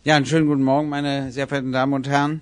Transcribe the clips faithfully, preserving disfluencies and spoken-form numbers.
Ja, einen schönen guten Morgen, meine sehr verehrten Damen und Herren.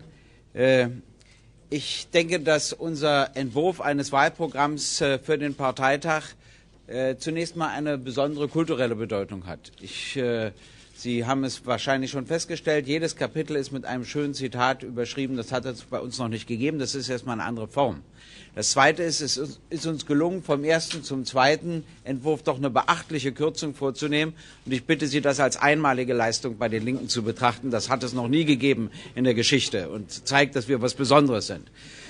Ich denke, dass unser Entwurf eines Wahlprogramms für den Parteitag zunächst mal eine besondere kulturelle Bedeutung hat. Ich, Sie haben es wahrscheinlich schon festgestellt, jedes Kapitel ist mit einem schönen Zitat überschrieben. Das hat es bei uns noch nicht gegeben. Das ist erstmal eine andere Form. Das Zweite ist, es ist uns gelungen, vom ersten zum zweiten Entwurf doch eine beachtliche Kürzung vorzunehmen. Und ich bitte Sie, das als einmalige Leistung bei den Linken zu betrachten. Das hat es noch nie gegeben in der Geschichte und zeigt, dass wir was Besonderes sind.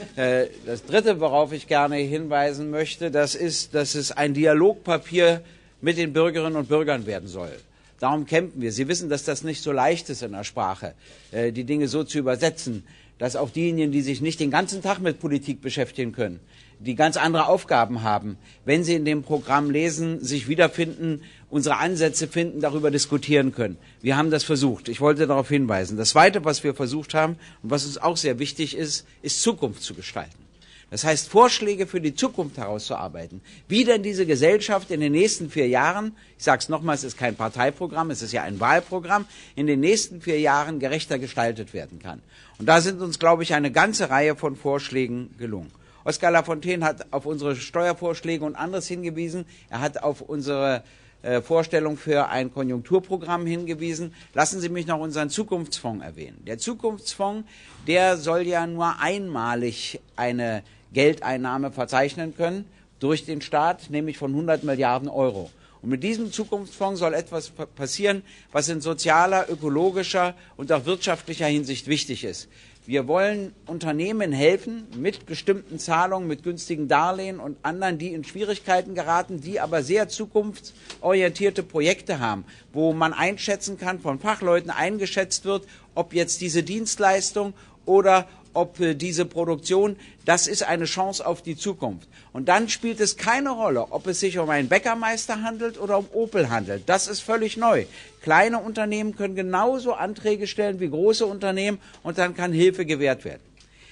Das Dritte, worauf ich gerne hinweisen möchte, das ist, dass es ein Dialogpapier mit den Bürgerinnen und Bürgern werden soll. Darum kämpfen wir. Sie wissen, dass das nicht so leicht ist in der Sprache, die Dinge so zu übersetzen, dass auch diejenigen, die sich nicht den ganzen Tag mit Politik beschäftigen können, die ganz andere Aufgaben haben, wenn sie in dem Programm lesen, sich wiederfinden, unsere Ansätze finden, darüber diskutieren können. Wir haben das versucht. Ich wollte darauf hinweisen. Das Zweite, was wir versucht haben und was uns auch sehr wichtig ist, ist Zukunft zu gestalten. Das heißt, Vorschläge für die Zukunft herauszuarbeiten, wie denn diese Gesellschaft in den nächsten vier Jahren, ich sage es nochmal, es ist kein Parteiprogramm, es ist ja ein Wahlprogramm, in den nächsten vier Jahren gerechter gestaltet werden kann. Und da sind uns, glaube ich, eine ganze Reihe von Vorschlägen gelungen. Oskar Lafontaine hat auf unsere Steuervorschläge und anderes hingewiesen. Er hat auf unsere äh, Vorstellung für ein Konjunkturprogramm hingewiesen. Lassen Sie mich noch unseren Zukunftsfonds erwähnen. Der Zukunftsfonds, der soll ja nur einmalig eine Geldeinnahme verzeichnen können durch den Staat, nämlich von hundert Milliarden Euro. Und mit diesem Zukunftsfonds soll etwas passieren, was in sozialer, ökologischer und auch wirtschaftlicher Hinsicht wichtig ist. Wir wollen Unternehmen helfen mit bestimmten Zahlungen, mit günstigen Darlehen und anderen, die in Schwierigkeiten geraten, die aber sehr zukunftsorientierte Projekte haben, wo man einschätzen kann, von Fachleuten eingeschätzt wird, ob jetzt diese Dienstleistung oder ob diese Produktion, das ist eine Chance auf die Zukunft. Und dann spielt es keine Rolle, ob es sich um einen Bäckermeister handelt oder um Opel handelt. Das ist völlig neu. Kleine Unternehmen können genauso Anträge stellen wie große Unternehmen und dann kann Hilfe gewährt werden.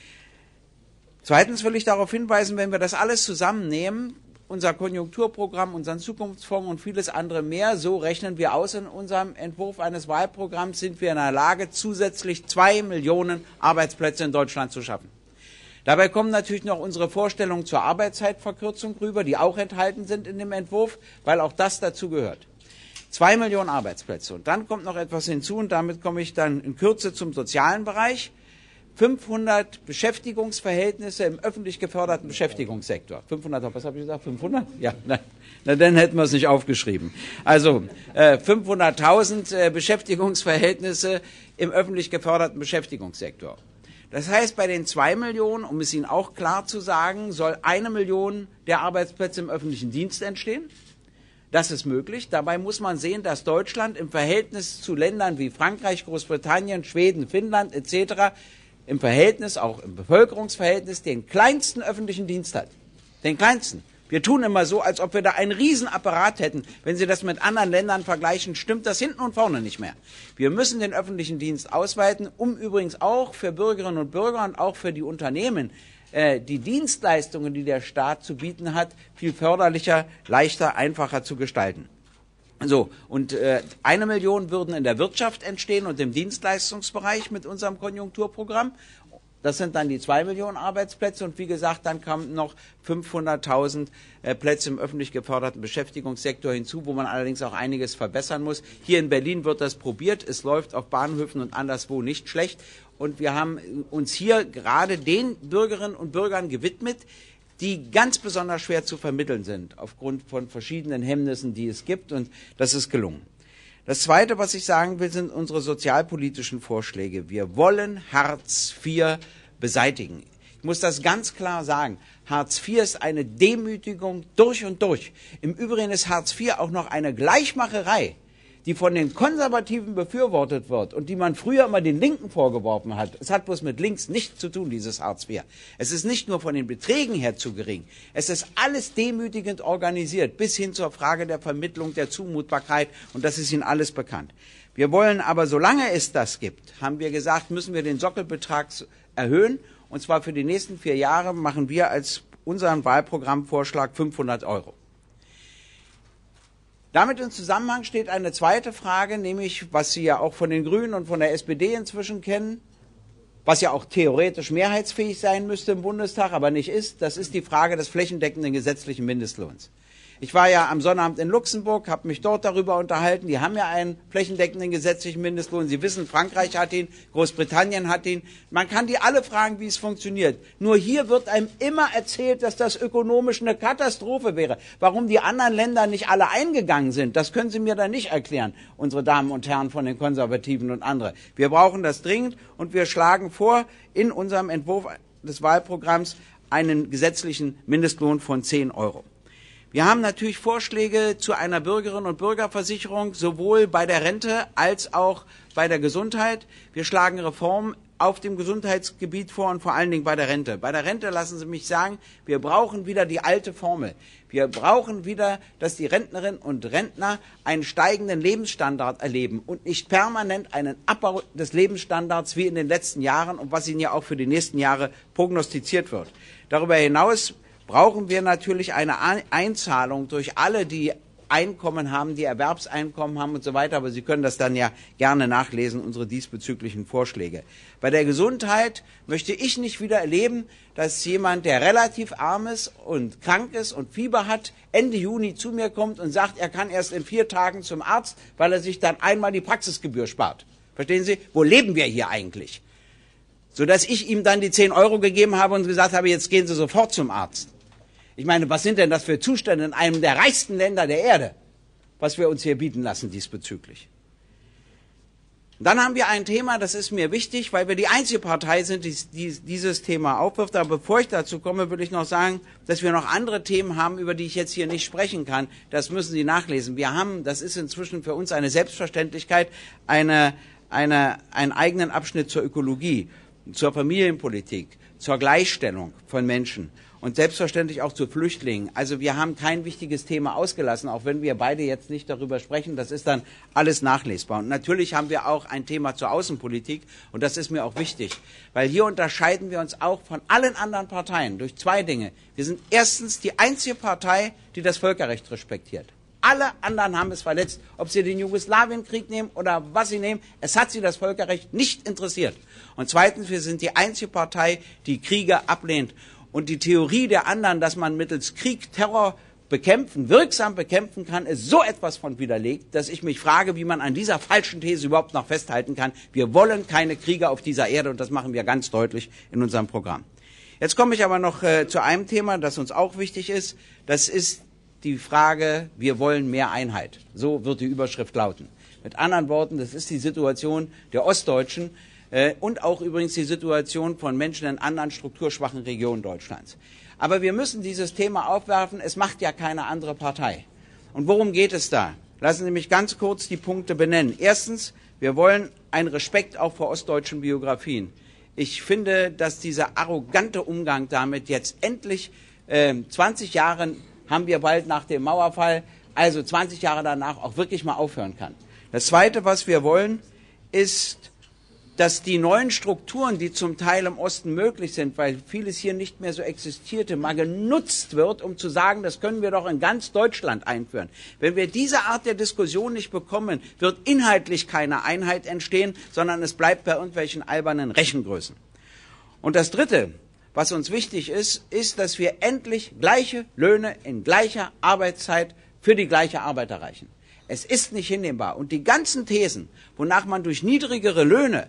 Zweitens will ich darauf hinweisen, wenn wir das alles zusammennehmen, unser Konjunkturprogramm, unseren Zukunftsfonds und vieles andere mehr, so rechnen wir aus, in unserem Entwurf eines Wahlprogramms sind wir in der Lage, zusätzlich zwei Millionen Arbeitsplätze in Deutschland zu schaffen. Dabei kommen natürlich noch unsere Vorstellungen zur Arbeitszeitverkürzung rüber, die auch enthalten sind in dem Entwurf, weil auch das dazu gehört. Zwei Millionen Arbeitsplätze. Und dann kommt noch etwas hinzu, und damit komme ich dann in Kürze zum sozialen Bereich. fünfhundert Beschäftigungsverhältnisse im öffentlich geförderten Beschäftigungssektor. fünfhundert, was habe ich gesagt? fünfhundert? Ja, na, na dann hätten wir es nicht aufgeschrieben. Also äh, fünfhunderttausend äh, Beschäftigungsverhältnisse im öffentlich geförderten Beschäftigungssektor. Das heißt, bei den zwei Millionen, um es Ihnen auch klar zu sagen, soll eine Million der Arbeitsplätze im öffentlichen Dienst entstehen. Das ist möglich. Dabei muss man sehen, dass Deutschland im Verhältnis zu Ländern wie Frankreich, Großbritannien, Schweden, Finnland et cetera im Verhältnis, auch im Bevölkerungsverhältnis, den kleinsten öffentlichen Dienst hat. Den kleinsten. Wir tun immer so, als ob wir da einen Riesenapparat hätten. Wenn Sie das mit anderen Ländern vergleichen, stimmt das hinten und vorne nicht mehr. Wir müssen den öffentlichen Dienst ausweiten, um übrigens auch für Bürgerinnen und Bürger und auch für die Unternehmen äh, die Dienstleistungen, die der Staat zu bieten hat, viel förderlicher, leichter, einfacher zu gestalten. So, und äh, eine Million würden in der Wirtschaft entstehen und im Dienstleistungsbereich mit unserem Konjunkturprogramm. Das sind dann die zwei Millionen Arbeitsplätze und wie gesagt, dann kamen noch fünfhunderttausend äh, Plätze im öffentlich geförderten Beschäftigungssektor hinzu, wo man allerdings auch einiges verbessern muss. Hier in Berlin wird das probiert, es läuft auf Bahnhöfen und anderswo nicht schlecht und wir haben uns hier gerade den Bürgerinnen und Bürgern gewidmet, die ganz besonders schwer zu vermitteln sind, aufgrund von verschiedenen Hemmnissen, die es gibt, und das ist gelungen. Das Zweite, was ich sagen will, sind unsere sozialpolitischen Vorschläge. Wir wollen Hartz vier beseitigen. Ich muss das ganz klar sagen. Hartz vier ist eine Demütigung durch und durch. Im Übrigen ist Hartz vier auch noch eine Gleichmacherei, die von den Konservativen befürwortet wird und die man früher immer den Linken vorgeworfen hat. Es hat bloß mit links nichts zu tun, dieses Hartz vier. Es ist nicht nur von den Beträgen her zu gering. Es ist alles demütigend organisiert, bis hin zur Frage der Vermittlung, der Zumutbarkeit, und das ist Ihnen alles bekannt. Wir wollen aber, solange es das gibt, haben wir gesagt, müssen wir den Sockelbetrag erhöhen, und zwar für die nächsten vier Jahre machen wir als unseren Wahlprogrammvorschlag fünfhundert Euro. Damit im Zusammenhang steht eine zweite Frage, nämlich, was Sie ja auch von den Grünen und von der S P D inzwischen kennen, was ja auch theoretisch mehrheitsfähig sein müsste im Bundestag, aber nicht ist, das ist die Frage des flächendeckenden gesetzlichen Mindestlohns. Ich war ja am Sonnabend in Luxemburg, habe mich dort darüber unterhalten. Die haben ja einen flächendeckenden gesetzlichen Mindestlohn. Sie wissen, Frankreich hat ihn, Großbritannien hat ihn. Man kann die alle fragen, wie es funktioniert. Nur hier wird einem immer erzählt, dass das ökonomisch eine Katastrophe wäre. Warum die anderen Länder nicht alle eingegangen sind, das können Sie mir dann nicht erklären, unsere Damen und Herren von den Konservativen und andere. Wir brauchen das dringend und wir schlagen vor, in unserem Entwurf des Wahlprogramms einen gesetzlichen Mindestlohn von zehn Euro. Wir haben natürlich Vorschläge zu einer Bürgerinnen- und Bürgerversicherung, sowohl bei der Rente als auch bei der Gesundheit. Wir schlagen Reformen auf dem Gesundheitsgebiet vor und vor allen Dingen bei der Rente. Bei der Rente lassen Sie mich sagen, wir brauchen wieder die alte Formel. Wir brauchen wieder, dass die Rentnerinnen und Rentner einen steigenden Lebensstandard erleben und nicht permanent einen Abbau des Lebensstandards wie in den letzten Jahren und was Ihnen ja auch für die nächsten Jahre prognostiziert wird. Darüber hinaus brauchen wir natürlich eine Einzahlung durch alle, die Einkommen haben, die Erwerbseinkommen haben und so weiter. Aber Sie können das dann ja gerne nachlesen, unsere diesbezüglichen Vorschläge. Bei der Gesundheit möchte ich nicht wieder erleben, dass jemand, der relativ arm ist und krank ist und Fieber hat, Ende Juni zu mir kommt und sagt, er kann erst in vier Tagen zum Arzt, weil er sich dann einmal die Praxisgebühr spart. Verstehen Sie? Wo leben wir hier eigentlich? Sodass ich ihm dann die zehn Euro gegeben habe und gesagt habe, jetzt gehen Sie sofort zum Arzt. Ich meine, was sind denn das für Zustände in einem der reichsten Länder der Erde, was wir uns hier bieten lassen diesbezüglich? Und dann haben wir ein Thema, das ist mir wichtig, weil wir die einzige Partei sind, die, die dieses Thema aufwirft. Aber bevor ich dazu komme, will ich noch sagen, dass wir noch andere Themen haben, über die ich jetzt hier nicht sprechen kann. Das müssen Sie nachlesen. Wir haben, das ist inzwischen für uns eine Selbstverständlichkeit, eine, eine, einen eigenen Abschnitt zur Ökologie, zur Familienpolitik, zur Gleichstellung von Menschen. Und selbstverständlich auch zu Flüchtlingen. Also wir haben kein wichtiges Thema ausgelassen, auch wenn wir beide jetzt nicht darüber sprechen. Das ist dann alles nachlesbar. Und natürlich haben wir auch ein Thema zur Außenpolitik. Und das ist mir auch wichtig. Weil hier unterscheiden wir uns auch von allen anderen Parteien durch zwei Dinge. Wir sind erstens die einzige Partei, die das Völkerrecht respektiert. Alle anderen haben es verletzt. Ob Sie den Jugoslawienkrieg nehmen oder was Sie nehmen, es hat Sie das Völkerrecht nicht interessiert. Und zweitens, wir sind die einzige Partei, die Kriege ablehnt. Und die Theorie der anderen, dass man mittels Krieg Terror bekämpfen, wirksam bekämpfen kann, ist so etwas von widerlegt, dass ich mich frage, wie man an dieser falschen These überhaupt noch festhalten kann. Wir wollen keine Kriege auf dieser Erde und das machen wir ganz deutlich in unserem Programm. Jetzt komme ich aber noch äh, zu einem Thema, das uns auch wichtig ist. Das ist die Frage, wir wollen mehr Einheit. So wird die Überschrift lauten. Mit anderen Worten, das ist die Situation der Ostdeutschen, und auch übrigens die Situation von Menschen in anderen strukturschwachen Regionen Deutschlands. Aber wir müssen dieses Thema aufwerfen. Es macht ja keine andere Partei. Und worum geht es da? Lassen Sie mich ganz kurz die Punkte benennen. Erstens, wir wollen einen Respekt auch vor ostdeutschen Biografien. Ich finde, dass dieser arrogante Umgang damit jetzt endlich, äh, zwanzig Jahre haben wir bald nach dem Mauerfall, also zwanzig Jahre danach auch wirklich mal aufhören kann. Das Zweite, was wir wollen, ist, dass die neuen Strukturen, die zum Teil im Osten möglich sind, weil vieles hier nicht mehr so existierte, mal genutzt wird, um zu sagen, das können wir doch in ganz Deutschland einführen. Wenn wir diese Art der Diskussion nicht bekommen, wird inhaltlich keine Einheit entstehen, sondern es bleibt bei irgendwelchen albernen Rechengrößen. Und das Dritte, was uns wichtig ist, ist, dass wir endlich gleiche Löhne in gleicher Arbeitszeit für die gleiche Arbeit erreichen. Es ist nicht hinnehmbar. Und die ganzen Thesen, wonach man durch niedrigere Löhne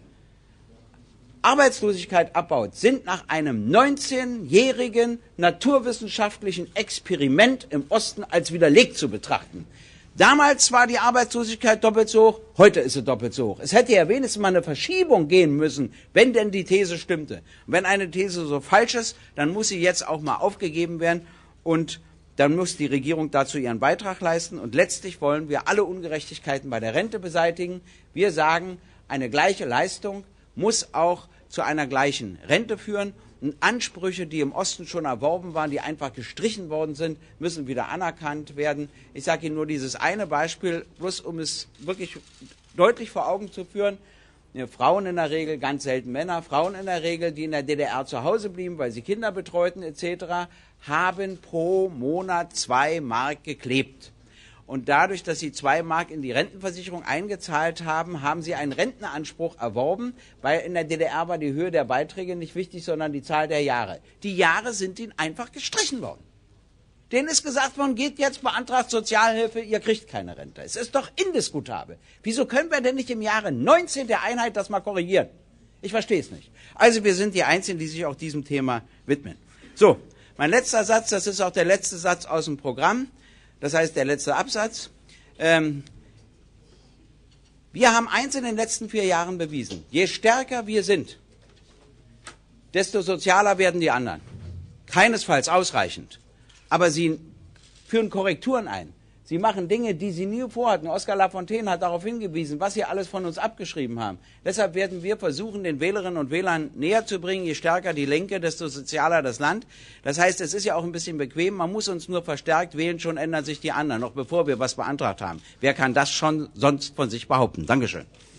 Arbeitslosigkeit abbaut, sind nach einem neunzehnjährigen naturwissenschaftlichen Experiment im Osten als widerlegt zu betrachten. Damals war die Arbeitslosigkeit doppelt so hoch, heute ist sie doppelt so hoch. Es hätte ja wenigstens mal eine Verschiebung gehen müssen, wenn denn die These stimmte. Und wenn eine These so falsch ist, dann muss sie jetzt auch mal aufgegeben werden und dann muss die Regierung dazu ihren Beitrag leisten. Und letztlich wollen wir alle Ungerechtigkeiten bei der Rente beseitigen. Wir sagen, eine gleiche Leistung muss auch zu einer gleichen Rente führen. Und Ansprüche, die im Osten schon erworben waren, die einfach gestrichen worden sind, müssen wieder anerkannt werden. Ich sage Ihnen nur dieses eine Beispiel, bloß um es wirklich deutlich vor Augen zu führen. Frauen in der Regel, ganz selten Männer, Frauen in der Regel, die in der D D R zu Hause blieben, weil sie Kinder betreuten et cetera, haben pro Monat zwei Mark geklebt. Und dadurch, dass sie zwei Mark in die Rentenversicherung eingezahlt haben, haben sie einen Rentenanspruch erworben, weil in der D D R war die Höhe der Beiträge nicht wichtig, sondern die Zahl der Jahre. Die Jahre sind ihnen einfach gestrichen worden. Denen ist gesagt worden, geht jetzt, beantragt Sozialhilfe, ihr kriegt keine Rente. Es ist doch indiskutabel. Wieso können wir denn nicht im Jahre neunzehn der Einheit das mal korrigieren? Ich verstehe es nicht. Also wir sind die Einzigen, die sich auch diesem Thema widmen. So, mein letzter Satz, das ist auch der letzte Satz aus dem Programm. Das heißt, der letzte Absatz. Ähm, wir haben eins in den letzten vier Jahren bewiesen. Je stärker wir sind, desto sozialer werden die anderen. Keinesfalls ausreichend. Aber sie führen Korrekturen ein. Sie machen Dinge, die sie nie vorhatten. Oskar Lafontaine hat darauf hingewiesen, was sie alles von uns abgeschrieben haben. Deshalb werden wir versuchen, den Wählerinnen und Wählern näher zu bringen. Je stärker die Linke, desto sozialer das Land. Das heißt, es ist ja auch ein bisschen bequem. Man muss uns nur verstärkt wählen, schon ändern sich die anderen, noch bevor wir was beantragt haben. Wer kann das schon sonst von sich behaupten? Dankeschön.